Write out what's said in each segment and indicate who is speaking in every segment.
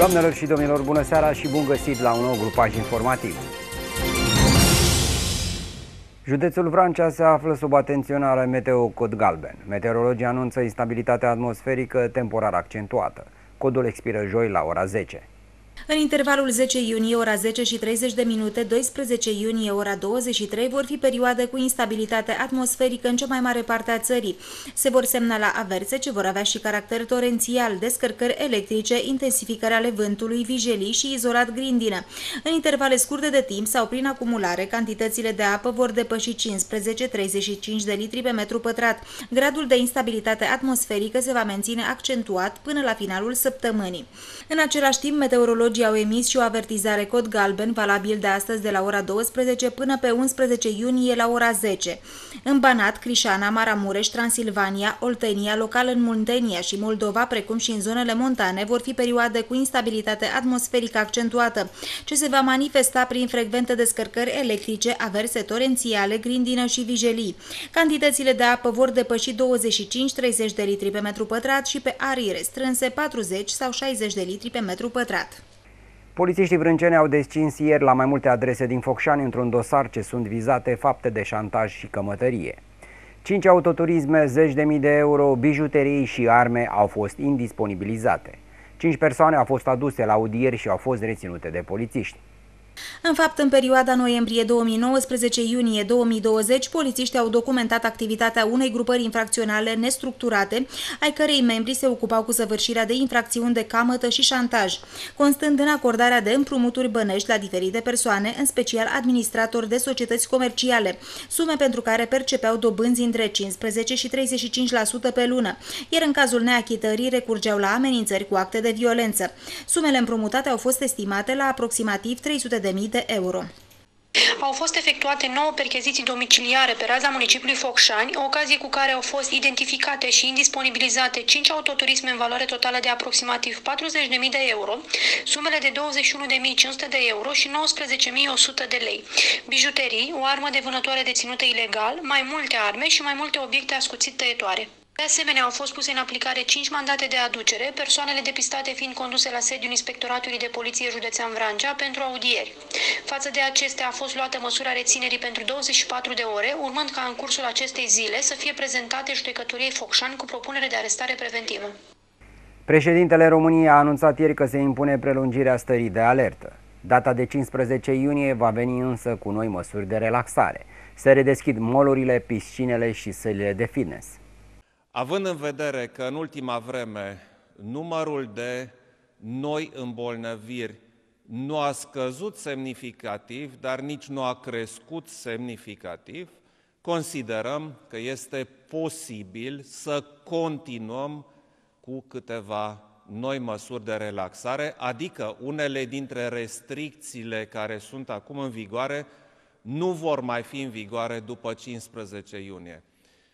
Speaker 1: Doamnelor și domnilor, bună seara și bun găsit la un nou grupaj informativ. Județul Vrancea se află sub atenționare meteo cod galben. Meteorologii anunță instabilitatea atmosferică temporar accentuată. Codul expiră joi la ora 10.
Speaker 2: În intervalul 10 iunie, ora 10 și 30 de minute, 12 iunie, ora 23, vor fi perioade cu instabilitate atmosferică în cea mai mare parte a țării. Se vor semnala averse ce vor avea și caracter torențial, descărcări electrice, intensificări ale vântului, vijelii și izolat grindină. În intervale scurte de timp sau prin acumulare, cantitățile de apă vor depăși 15-35 de litri pe metru pătrat. Gradul de instabilitate atmosferică se va menține accentuat până la finalul săptămânii. În același timp, meteorologii au emis și o avertizare cod galben, valabil de astăzi de la ora 12 până pe 11 iunie la ora 10. În Banat, Crișana, Maramureș, Transilvania, Oltenia, local în Muntenia și Moldova, precum și în zonele montane, vor fi perioade cu instabilitate atmosferică accentuată, ce se va manifesta prin frecvente descărcări electrice, averse torențiale, grindină și vijelii. Cantitățile de apă vor depăși 25-30 de litri pe metru pătrat și pe arii restrânse 40 sau 60 de litri pe metru pătrat.
Speaker 1: Polițiștii vrânceni au descins ieri la mai multe adrese din Focșani într-un dosar ce sunt vizate fapte de șantaj și cămătărie. 5 autoturisme, zeci de mii de euro, bijuterii și arme au fost indisponibilizate. 5 persoane au fost aduse la audieri și au fost reținute de polițiști.
Speaker 2: În fapt, în perioada noiembrie 2019-iunie 2020, polițiștii au documentat activitatea unei grupări infracționale nestructurate, ai cărei membri se ocupau cu săvârșirea de infracțiuni de camătă și șantaj, constând în acordarea de împrumuturi bănești la diferite persoane, în special administratori de societăți comerciale, sume pentru care percepeau dobânzi între 15 și 35% pe lună, iar în cazul neachitării recurgeau la amenințări cu acte de violență. Sumele împrumutate au fost estimate la aproximativ 300.000 de euro.
Speaker 3: Au fost efectuate 9 percheziții domiciliare pe raza municipiului Focșani, ocazie cu care au fost identificate și indisponibilizate 5 autoturisme în valoare totală de aproximativ 40.000 de euro, sumele de 21.500 de euro și 19.100 de lei, bijuterii, o armă de vânătoare deținută ilegal, mai multe arme și mai multe obiecte ascuțit tăietoare. De asemenea, au fost puse în aplicare 5 mandate de aducere, persoanele depistate fiind conduse la sediul Inspectoratului de Poliție Județean Vrancea pentru audieri. Față de acestea a fost luată măsura reținerii pentru 24 de ore, urmând ca în cursul acestei zile să fie prezentate judecătoriei Focșani cu propunere de arestare preventivă.
Speaker 1: Președintele României a anunțat ieri că se impune prelungirea stării de alertă. Data de 15 iunie va veni însă cu noi măsuri de relaxare. Se redeschid mall-urile, piscinele și sălile de fitness.
Speaker 4: Având în vedere că în ultima vreme numărul de noi îmbolnăviri nu a scăzut semnificativ, dar nici nu a crescut semnificativ, considerăm că este posibil să continuăm cu câteva noi măsuri de relaxare, adică unele dintre restricțiile care sunt acum în vigoare nu vor mai fi în vigoare după 15 iunie.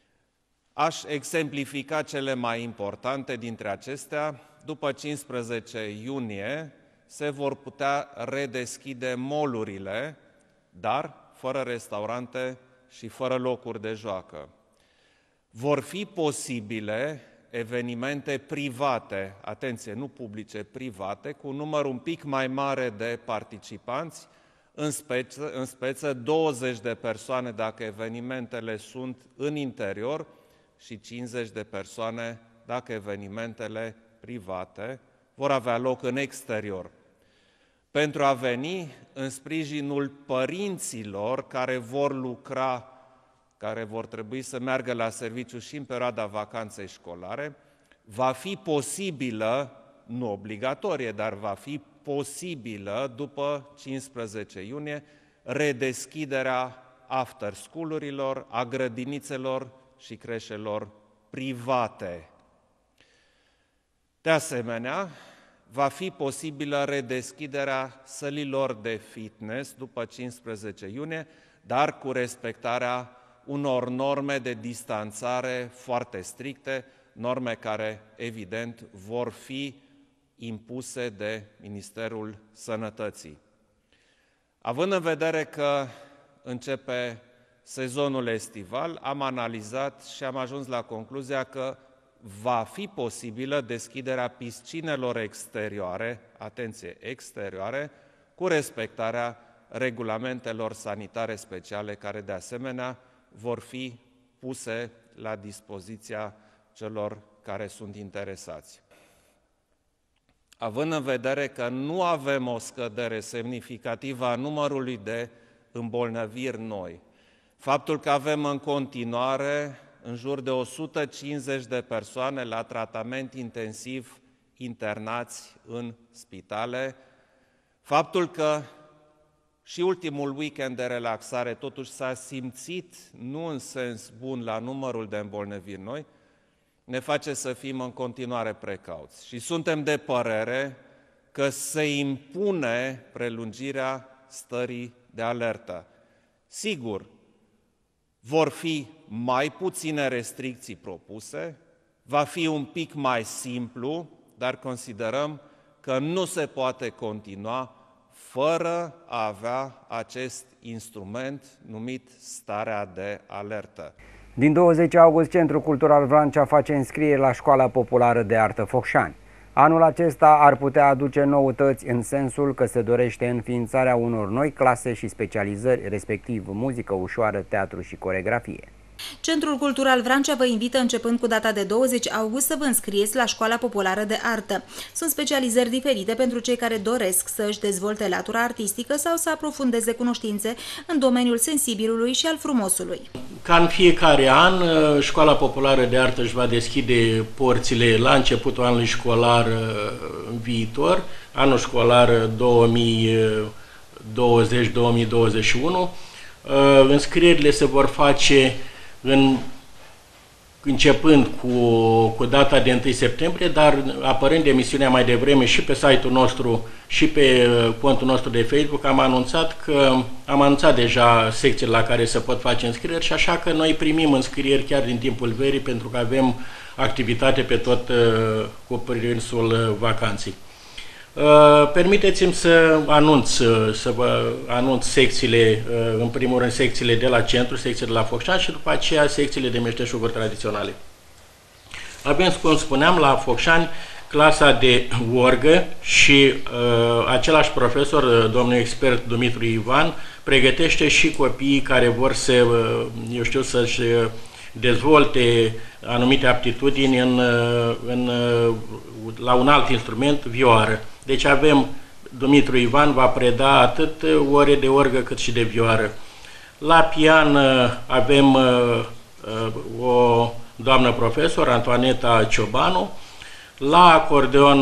Speaker 4: Aș exemplifica cele mai importante dintre acestea. După 15 iunie se vor putea redeschide mall-urile, dar fără restaurante și fără locuri de joacă. Vor fi posibile evenimente private, atenție, nu publice, private, cu un număr un pic mai mare de participanți, în speță 20 de persoane dacă evenimentele sunt în interior, și 50 de persoane dacă evenimentele private vor avea loc în exterior. Pentru a veni în sprijinul părinților care vor lucra, care vor trebui să meargă la serviciu și în perioada vacanței școlare, va fi posibilă, nu obligatorie, dar va fi posibilă după 15 iunie redeschiderea after school-urilor, a grădinițelor și creșelor private. De asemenea, va fi posibilă redeschiderea sălilor de fitness după 15 iunie, dar cu respectarea unor norme de distanțare foarte stricte, norme care, evident, vor fi impuse de Ministerul Sănătății. Având în vedere că începe sezonul estival, am analizat și am ajuns la concluzia că va fi posibilă deschiderea piscinelor exterioare, atenție, exterioare, cu respectarea regulamentelor sanitare speciale, care de asemenea vor fi puse la dispoziția celor care sunt interesați. Având în vedere că nu avem o scădere semnificativă a numărului de îmbolnăviri noi, faptul că avem în continuare în jur de 150 de persoane la tratament intensiv internați în spitale, faptul că și ultimul weekend de relaxare totuși s-a simțit, nu în sens bun, la numărul de îmbolnăviri noi, ne face să fim în continuare precauți. Și suntem de părere că se impune prelungirea stării de alertă. Sigur, vor fi mai puține restricții propuse, va fi un pic mai simplu, dar considerăm că nu se poate continua fără a avea acest instrument numit starea de alertă.
Speaker 1: Din 20 august, Centrul Cultural Vrancea face înscriere la Școala Populară de Artă Focșani. Anul acesta ar putea aduce noutăți în sensul că se dorește înființarea unor noi clase și specializări, respectiv muzică ușoară, teatru și coreografie.
Speaker 2: Centrul Cultural Vrancea vă invită începând cu data de 20 august să vă înscrieți la Școala Populară de Artă. Sunt specializări diferite pentru cei care doresc să își dezvolte latura artistică sau să aprofundeze cunoștințe în domeniul sensibilului și al frumosului.
Speaker 5: Ca în fiecare an, Școala Populară de Artă își va deschide porțile la începutul anului școlar viitor, anul școlar 2020-2021. Înscrierile se vor face începând cu data de 1 septembrie, dar apărând emisiunea mai devreme și pe site-ul nostru și pe contul nostru de Facebook, am anunțat deja secțiile la care se pot face înscrieri și așa că noi primim înscrieri chiar din timpul verii, pentru că avem activitate pe tot cuprinsul vacanței. Permiteți-mi să vă anunț secțiile, în primul rând secțiile de la centru, secțiile de la Focșani și după aceea secțiile de meșteșuguri tradiționale. Avem, cum spuneam, la Focșani clasa de orgă și același profesor, domnul expert Dumitru Ivan, pregătește și copiii care vor să-și dezvolte anumite aptitudini la un alt instrument, vioară. Deci Dumitru Ivan va preda atât ore de orgă cât și de vioară. La pian avem o doamnă profesor, Antoaneta Ciobanu. La acordeon,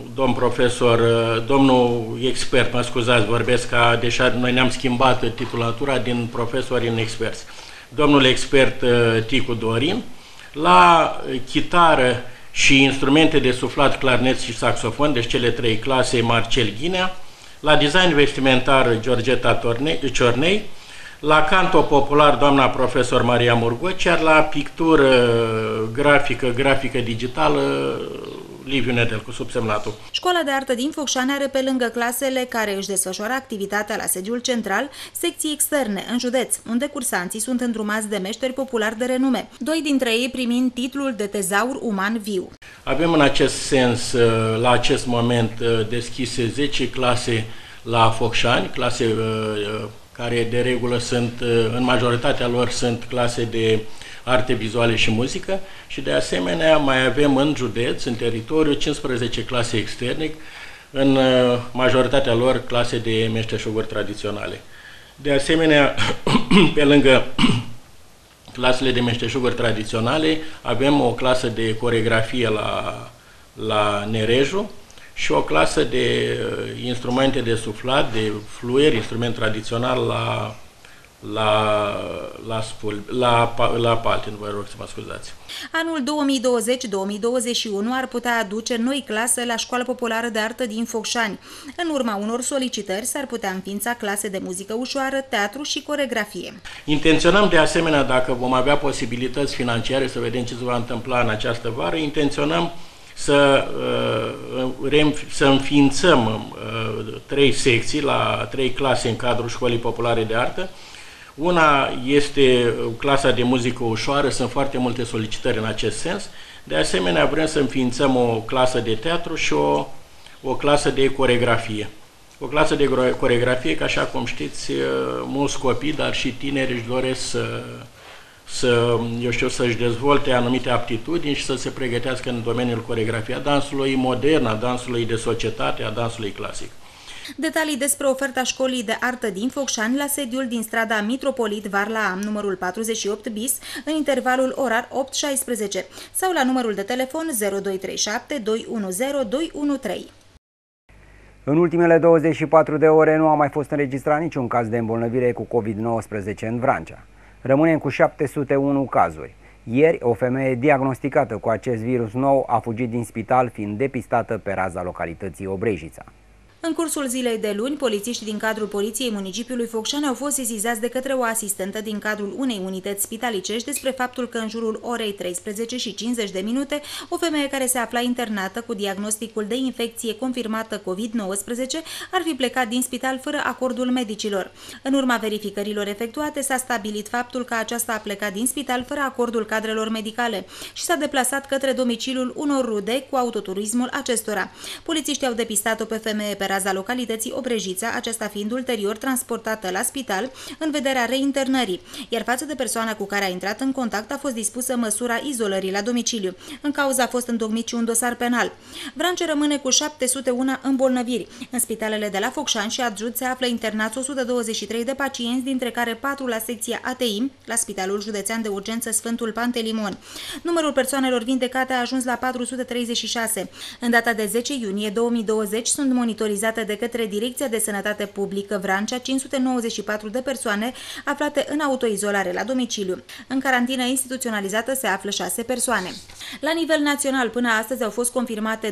Speaker 5: domnul expert, mă scuzați, vorbesc deși noi ne-am schimbat titulatura din profesori în experți. Domnul expert Ticu Dorin. La chitară și instrumente de suflat, clarinet și saxofon, deci cele 3 clase, Marcel Ghinea. La design vestimentar, Georgeta Ciornei. La canto popular, doamna profesor Maria Murgoci, iar la pictură grafică digitală, Liviu Nedel, cu subsemnatul.
Speaker 2: Școala de Artă din Focșani are, pe lângă clasele care își desfășoară activitatea la sediul central, secții externe în județ, unde cursanții sunt îndrumați de meșteri populari de renume, 2 dintre ei primind titlul de tezaur uman viu. Avem
Speaker 5: în acest sens, la acest moment, deschise 10 clase la Focșani, clase care de regulă în majoritatea lor sunt clase de arte vizuale și muzică și de asemenea mai avem în județ, în teritoriu, 15 clase externe, în majoritatea lor clase de meșteșuguri tradiționale. De asemenea, pe lângă clasele de meșteșuguri tradiționale, avem o clasă de coreografie la Nereju și o clasă de instrumente de suflat, de fluier, instrument tradițional la Paltin, vă rog să mă scuzați.
Speaker 2: Anul 2020-2021 ar putea aduce noi clase la Școala Populară de Artă din Focșani. În urma unor solicitări s-ar putea înființa clase de muzică ușoară, teatru și coreografie.
Speaker 5: Intenționăm de asemenea, dacă vom avea posibilități financiare, să vedem ce se va întâmpla în această vară, intenționăm să înființăm 3 secții la 3 clase în cadrul Școlii Populare de Artă. Una este clasa de muzică ușoară, sunt foarte multe solicitări în acest sens. De asemenea, vrem să înființăm o clasă de teatru și o clasă de coreografie. O clasă de coreografie, că așa cum știți, mulți copii, dar și tineri își doresc să-și dezvolte anumite aptitudini și să se pregătească în domeniul coreografiei, a dansului modern, a dansului de societate, a dansului clasic.
Speaker 2: Detalii despre oferta școlii de artă din Focșani la sediul din strada Mitropolit Varlaam, numărul 48 bis, în intervalul orar 8-16 sau la numărul de telefon 0237 210 213.
Speaker 1: În ultimele 24 de ore nu a mai fost înregistrat niciun caz de îmbolnăvire cu COVID-19 în Vrancea. Rămânem cu 701 cazuri. Ieri, o femeie diagnosticată cu acest virus nou a fugit din spital, fiind depistată pe raza localității Obrejița.
Speaker 2: În cursul zilei de luni, polițiștii din cadrul Poliției Municipiului Focșani au fost sesizați de către o asistentă din cadrul unei unități spitalicești despre faptul că în jurul orei 13:50 o femeie care se afla internată cu diagnosticul de infecție confirmată COVID-19 ar fi plecat din spital fără acordul medicilor. În urma verificărilor efectuate s-a stabilit faptul că aceasta a plecat din spital fără acordul cadrelor medicale și s-a deplasat către domiciliul unor rude cu autoturismul acestora. Polițiștii au depistat-o pe femeie pe raza localității Obrejița, aceasta fiind ulterior transportată la spital în vederea reinternării, iar față de persoana cu care a intrat în contact a fost dispusă măsura izolării la domiciliu. În cauză a fost întocmit și un dosar penal. Vrancea rămâne cu 701 îmbolnăviri. În spitalele de la Focșani și Adjut se află internați 123 de pacienți, dintre care 4 la secția ATI, la Spitalul Județean de Urgență Sfântul Pantelimon. Numărul persoanelor vindecate a ajuns la 436. În data de 10 iunie 2020 sunt monitorizate de către Direcția de Sănătate Publică Vrancea 594 de persoane aflate în autoizolare la domiciliu. În carantină instituționalizată se află 6 persoane. La nivel național, până astăzi au fost confirmate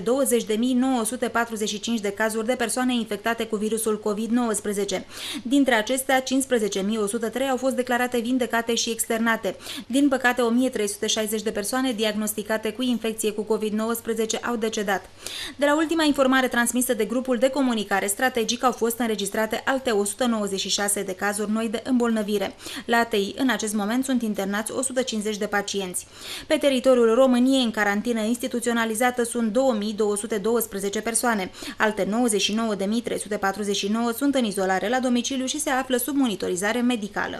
Speaker 2: 20.945 de cazuri de persoane infectate cu virusul COVID-19. Dintre acestea, 15.103 au fost declarate vindecate și externate. Din păcate, 1.360 de persoane diagnosticate cu infecție cu COVID-19 au decedat. De la ultima informare transmisă de grupul de comunicare strategic au fost înregistrate alte 196 de cazuri noi de îmbolnăvire. La ATI, în acest moment, sunt internați 150 de pacienți. Pe teritoriul României, în carantină instituționalizată, sunt 2212 persoane. Alte 99.349 sunt în izolare la domiciliu și se află sub monitorizare medicală.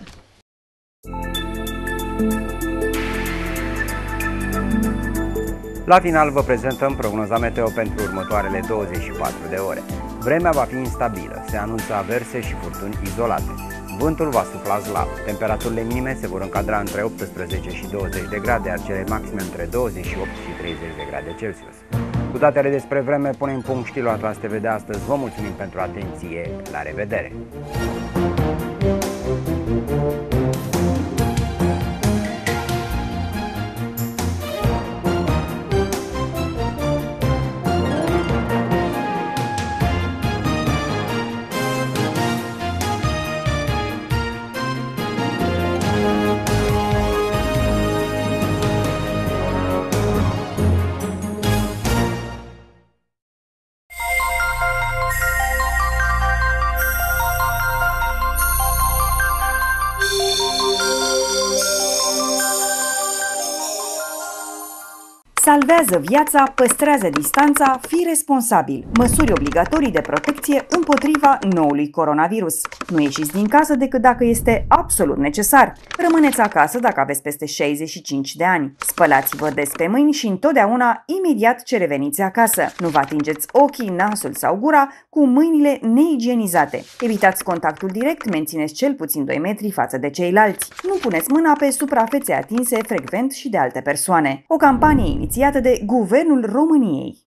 Speaker 1: La final vă prezentăm prognoza meteo pentru următoarele 24 de ore. Vremea va fi instabilă, se anunță averse și furtuni izolate. Vântul va sufla slab, temperaturile minime se vor încadra între 18 și 20 de grade, iar cele maxime între 28 și 30 de grade Celsius. Cu datele despre vreme punem punct știrilor Atlas TV de astăzi. Vă mulțumim pentru atenție, la revedere!
Speaker 6: Salvează viața, păstrează distanța, fii responsabil. Măsuri obligatorii de protecție împotriva noului coronavirus. Nu ieșiți din casă decât dacă este absolut necesar. Rămâneți acasă dacă aveți peste 65 de ani. Spălați-vă des pe mâini și întotdeauna imediat ce reveniți acasă. Nu vă atingeți ochii, nasul sau gura cu mâinile neigienizate. Evitați contactul direct, mențineți cel puțin 2 metri față de ceilalți. Nu puneți mâna pe suprafețe atinse frecvent și de alte persoane. O campanie inițiată de Guvernul României.